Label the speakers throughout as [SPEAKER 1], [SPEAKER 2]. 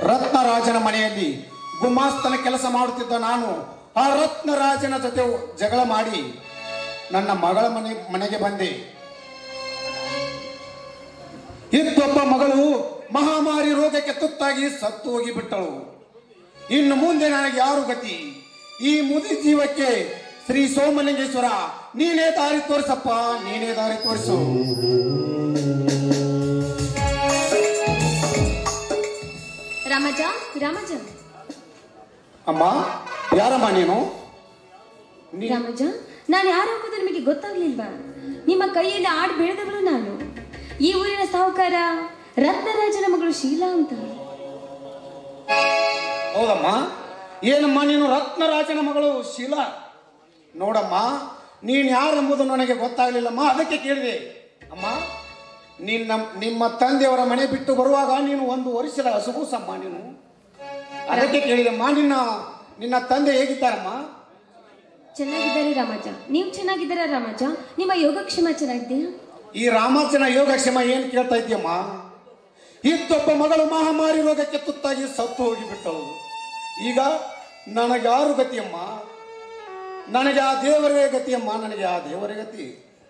[SPEAKER 1] ರತ್ನರಾಜನ ಮನೆಯಲ್ಲಿ ಗುಮಾಸ್ತನ ಕೆಲಸ ಮಾಡುತ್ತಿದ್ದ ನಾನು ಆ ರತ್ನರಾಜನ ಜೊತೆ ಜಗಳ ಮಾಡಿ ನನ್ನ ಮಗಳ ಮನೆಗೆ ಬಂದೆ. ಇದ್ದೊಬ್ಬ ಮಗಳು ಮಹಾಮಾರಿ ರೋಗಕ್ಕೆ ತುತ್ತಾಗಿ ಸತ್ತು ಹೋಗಿಬಿಟ್ಟಳು. ಇನ್ನು ಮುಂದೆ ನನಗೆ ಯಾರು ಗತಿ? ಈ ಮುದಿ ಜೀವಕ್ಕೆ ಶ್ರೀ ಸೋಮಲಿಂಗೇಶ್ವರ ನೀನೇ ದಾರಿ ತೋರಿಸಪ್ಪ, ನೀನೇ ದಾರಿ ತೋರಿಸು.
[SPEAKER 2] ರಾಮಜ, ರಾಮಜ.
[SPEAKER 1] ಅಮ್ಮ, ಯಾರಮ್ಮ ನೀನು?
[SPEAKER 2] ರಾಮಜ, ನಾನು ಯಾರಾಗೋದು ನಿಮಗೆ ಗೊತ್ತಾಗ್ಲಿಲ್ವಾ? ನಿಮ್ಮ ಕೈಯಲ್ಲಿ ಆಡ್ ಬೆಳೆದವಳು ನಾನು. ಈ ಊರಿನ ಸಾಹುಕಾರ ರತ್ನರಾಜನ ಮಗಳು ಶೀಲಾ ಅಂತ.
[SPEAKER 1] ಹೌದಮ್ಮ. ಏನಮ್ಮ ನೀನು ರತ್ನರಾಜನ ಮಗಳು ಶೀಲಾ? ನೋಡಮ್ಮ, ನೀನು ಯಾರೆಂಬುದು ನನಗೆ ಗೊತ್ತಾಗ್ಲಿಲ್ಲಮ್ಮ, ಅದಕ್ಕೆ ಕೇಳಿದೆ. ಅಮ್ಮ, ನಿಮ್ಮ ತಂದೆಯವರ ಮನೆ ಬಿಟ್ಟು ಬರುವಾಗ ನೀನು 1 ವರ್ಷದ ಹಸುಗೂಸಮ್ಮ ನೀನು. ಅದಕ್ಕೆ ಕೇಳಿದಮ್ಮ. ನಿನ್ನ ತಂದೆ ಹೇಗಿದ್ದಾರಮ್ಮ?
[SPEAKER 2] ಚೆನ್ನಾಗಿದ್ದಾರೆ ರಾಮಜ. ನೀವು ಚೆನ್ನಾಗಿದ್ದೀರಾ ರಾಮಜ? ನಿಮ್ಮ ಯೋಗಕ್ಷೇಮ ಚೆನ್ನಾಗಿದೆಯಾ?
[SPEAKER 1] ಈ ರಾಮಚನ ಯೋಗಕ್ಷೇಮ ಏನು ಕೇಳ್ತಾ ಇದೆಯಮ್ಮ? ಇದ್ದೊಬ್ಬ ಮಗಳು ಮಹಾಮಾರಿ ರೋಗಕ್ಕೆ ತುತ್ತಾಗಿ ಸತ್ತು ಹೋಗಿಬಿಟ್ಟಳು. ಈಗ ನನಗೆ ಯಾರು ಗತಿಯಮ್ಮ? ನನಗೆ ಆ ದೇವರೇ ಗತಿಯಮ್ಮ, ನನಗೆ ಆ ದೇವರೇ ಗತಿ.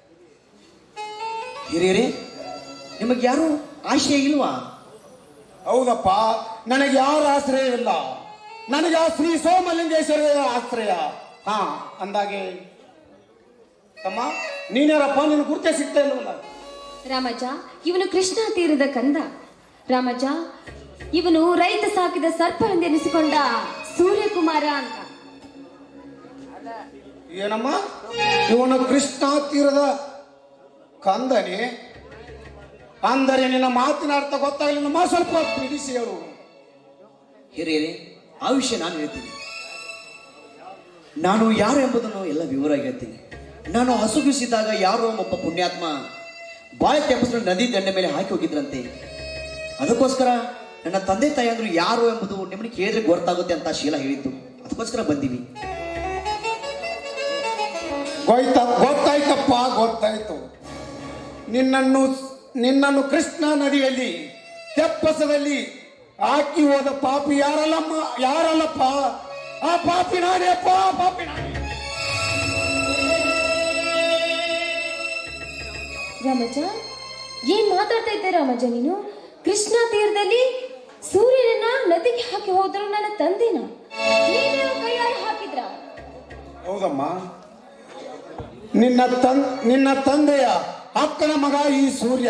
[SPEAKER 3] ಹಿರಿಯರೇ, ನಿಮಗೆ ಯಾರು ಆಶ್ರಯ ಇಲ್ವಾ?
[SPEAKER 1] ಹೌದಪ್ಪ, ನನಗೆ ಯಾರ ಆಶ್ರಯ ಇಲ್ಲ. ನನಗೆ ಆ ಶ್ರೀ ಸೋಮಲಿಂಗೇಶ್ವರ ಆಶ್ರಯ. ಹಾ, ಅಂದಾಗೆ ತಮ್ಮ ನೀನ್ಯಾರಪ್ಪ? ನಿನ್ನ ಗುರುತೇ ಸಿಗ್ತಾ ಇಲ್ವಲ್ಲ.
[SPEAKER 2] ರಾಮಜ, ಇವನು ಕೃಷ್ಣ ತೀರದ ಕಂದ. ರಾಮಜ, ಇವನು ರೈತ ಸಾಕಿದ ಸರ್ಪವೆಂದೆನಿಸಿಕೊಂಡ ಸೂರ್ಯಕುಮಾರ ಅಂತ.
[SPEAKER 1] ಏನಮ್ಮ? ಇವನು ಕೃಷ್ಣ ತೀರದ ಕಂದನೆ ಅಂದರೆ ನಿನ್ನ ಮಾತಿನ ಅರ್ಥ ಗೊತ್ತಾಗಲಿಲ್ಲಮ್ಮ. ಸ್ವಲ್ಪ ಬಿಡಿಸಿ ಹೇಳು.
[SPEAKER 3] ಹಿರಿಯರೇ, ಆ ವಿಷಯ ನಾನು ಹೇಳ್ತೀನಿ. ನಾನು ಯಾರು ಎಂಬುದನ್ನು ಎಲ್ಲ ವಿವರವಾಗಿ ಹೇಳ್ತೀನಿ. ನಾನು ಹಸುಗಿಸಿದಾಗ ಯಾರೋ ಒಬ್ಬ ಪುಣ್ಯಾತ್ಮ ಬಾಳೆ ತೆಪ್ಪಸಲು ನದಿ ದಂಡೆ ಮೇಲೆ ಹಾಕಿ ಹೋಗಿದ್ರಂತೆ. ಅದಕ್ಕೋಸ್ಕರ ನನ್ನ ತಂದೆ ತಾಯಿ ಅಂದ್ರು ಯಾರು ಎಂಬುದು ನಿಮ್ಮನ್ನು ಕೇಳಿದ್ರೆ ಗೊತ್ತಾಗುತ್ತೆ ಅಂತ ಶೀಲಾ ಹೇಳಿದ್ದು. ಅದಕ್ಕೋಸ್ಕರ ಬಂದೀವಿ.
[SPEAKER 1] ಗೊತ್ತಾಯ್ತಪ್ಪ, ಗೊತ್ತಾಯ್ತು. ನಿನ್ನನ್ನು ಕೃಷ್ಣ ನದಿಯಲ್ಲಿ ತೆಪ್ಪಸದಲ್ಲಿ ಹಾಕಿ ಹೋದ ಪಾಪಿ ಯಾರಲ್ಲಪ್ಪ? ಆ ಪಾಪಿ ನಾನೇಪ್ಪ, ಪಾಪಿ ನಾನೇ.
[SPEAKER 2] ರಾಮಜ, ಏನ್ ಮಾತಾಡ್ತಾ ಇದ್ದೆ ರಾಮಜ ನೀನು? ಕೃಷ್ಣ ತೀರದಲ್ಲಿ ಸೂರ್ಯನನ್ನ ನದಿಗೆ ಹಾಕಿ ಹೋದ್ರು ನನ್ನ ತಂದೆನ ಕೈಯಾರೆ ಹಾಕಿದ್ರ?
[SPEAKER 1] ಹೌದಮ್ಮ, ನಿನ್ನ ತಂದೆಯ ಅಕ್ಕನ ಮಗ ಈ ಸೂರ್ಯ.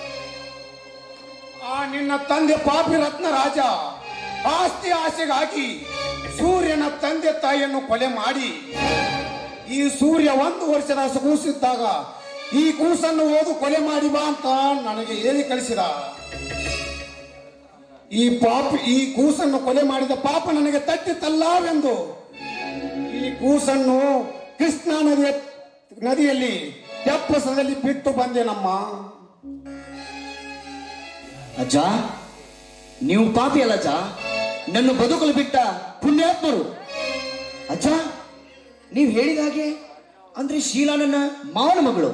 [SPEAKER 1] ಆ ನಿನ್ನ ತಂದೆ ಪಾಪಿ ರತ್ನರಾಜ ಆಸ್ತಿ ಆಸೆಗಾಗಿ ಸೂರ್ಯನ ತಂದೆ ತಾಯಿಯನ್ನು ಕೊಲೆ ಮಾಡಿ ಈ ಸೂರ್ಯ 1 ವರ್ಷದ ಕೂಸಿದ್ದಾಗ ಈ ಕೂಸನ್ನು ಓದು ಕೊಲೆ ಮಾಡಿ ಬಾ ಅಂತ ನನಗೆ ಹೇಳಿ ಕಳಿಸಿದ. ಈ ಕೂಸನ್ನು ಕೊಲೆ ಮಾಡಿದ ಪಾಪ ನನಗೆ ತಟ್ಟಿತಲ್ಲವೆಂದು ಈ ಕೂಸನ್ನು ಕೃಷ್ಣ ನದಿಯಲ್ಲಿ ತೆಪ್ಪಸದಲ್ಲಿ ಬಿಟ್ಟು ಬಂದೆನಮ್ಮ.
[SPEAKER 3] ಅಜ್ಜ, ನೀವು ಪಾಪಿ ಅಲ್ಲ ಅಜ್ಜ, ನನ್ನ ಬದುಕಲು ಬಿಟ್ಟ ಪುಣ್ಯಾತ್ಮರು. ಅಜ್ಜ, ನೀವು ಹೇಳಿದ ಹಾಗೆ ಅಂದ್ರೆ ಶೀಲಾ ನನ್ನ ಮಾವನ ಮಗಳು.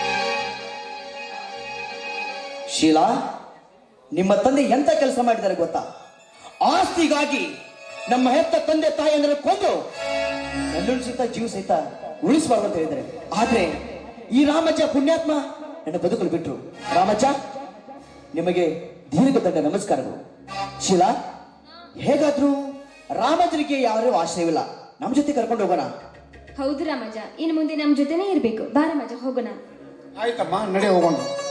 [SPEAKER 3] ಶೀಲಾ, ನಿಮ್ಮ ತಂದೆ ಎಂತ ಕೆಲಸ ಮಾಡಿದ್ದಾರೆ ಗೊತ್ತಾ? ಆಸ್ತಿಗಾಗಿ ನಮ್ಮ ಹೆತ್ತ ತಂದೆ ತಾಯಿ ಅಂದ್ರೆ ಕೊಂದು ನನ್ನನ್ನು ಸಹಿತ ಜೀವ ಸಹಿತ ಉಳಿಸಬಾರ್ದು ಅಂತ ಹೇಳಿದ್ದಾರೆ. ಆದ್ರೆ ಈ ರಾಮಜ್ಜ ಪುಣ್ಯಾತ್ಮ ನನ್ನ ಬದುಕಲು ಬಿಟ್ರು. ರಾಮಜ್ಜ, ನಿಮಗೆ ದೀರ್ಘದಂಡ ನಮಸ್ಕಾರಗಳು. ಶೀಲಾ, ಹೇಗಾದ್ರೂ ರಾಮಜ್ಜನಿಗೆ ಯಾರು ಆಶ್ರಯವಿಲ್ಲ, ನಮ್ಮ ಜೊತೆ ಕರ್ಕೊಂಡು ಹೋಗೋಣ.
[SPEAKER 2] ಹೌದು ರಾಮಜ, ಇನ್ನು ಮುಂದೆ ನಮ್ಮ ಜೊತೆನೇ ಇರ್ಬೇಕು. ಬಾ ರಾಮಜ, ಹೋಗೋಣ.
[SPEAKER 1] ಆಯ್ತಮ್ಮ, ನಡೆ ಹೋಗೋಣ.